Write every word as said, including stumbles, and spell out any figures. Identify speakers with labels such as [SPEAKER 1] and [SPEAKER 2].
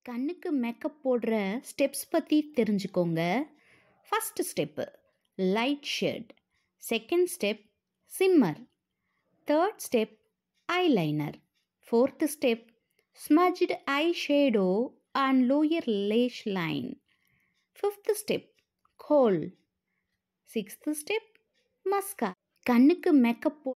[SPEAKER 1] கண்ணுக்கு மேக்கப் போடுற ஸ்டெப்ஸ் பற்றி தெரிஞ்சுக்கோங்க. First step light shade, second step shimmer, third step eyeliner, fourth step smudged eye shadow and lower lash line, fifth step kohl, sixth step mascara. கண்ணுக்கு makeup போ